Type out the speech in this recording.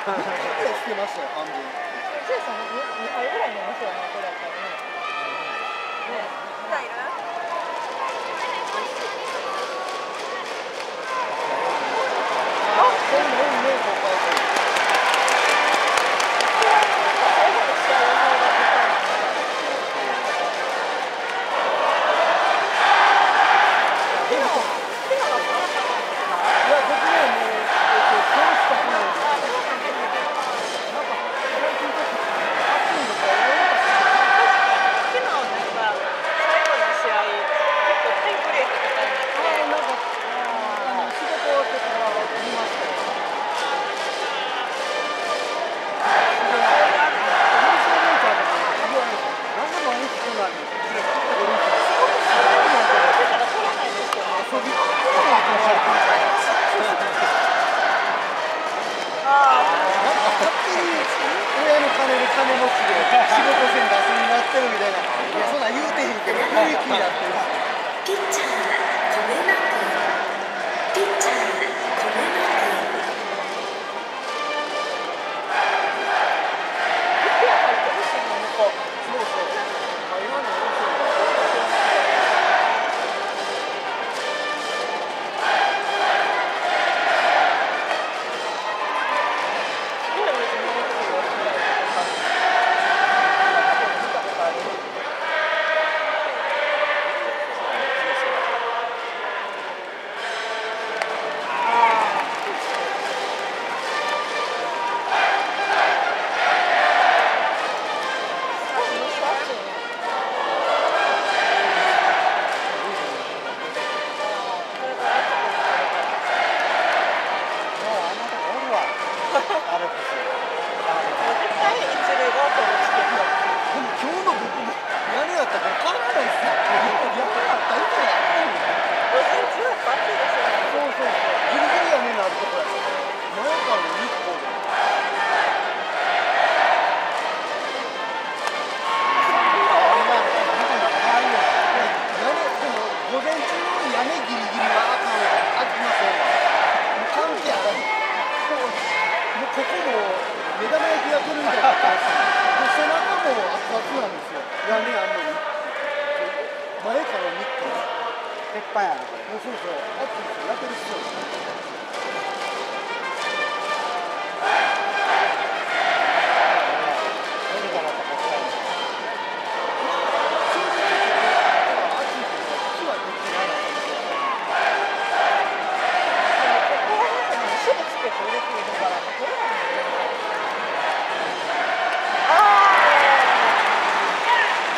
てましたよ、半分。 せいさん2杯ぐらい飲みそうやな、これだったらね。ね、スタイル？あ、 そういうのいいね、ここ。 最後の試合を思い出したい。 いや、僕ね、もう、そうしか来ないんですよ。なんか、最近ちょっと暑いんですよ。 昨日なんか最後の試合結構タイブレークとかになって、 なんか、仕事終わってから見ましたよ。なんで毎日こんなんに遊び勝手に親の金で金持ちで仕事せんで遊びになってるみたいな。いや、そんなん言うてへんけど雰囲気になってる。 ピッチャーごめんなさい。ピッチャーごめんなさい。 すぐつけて売れているから、これはね。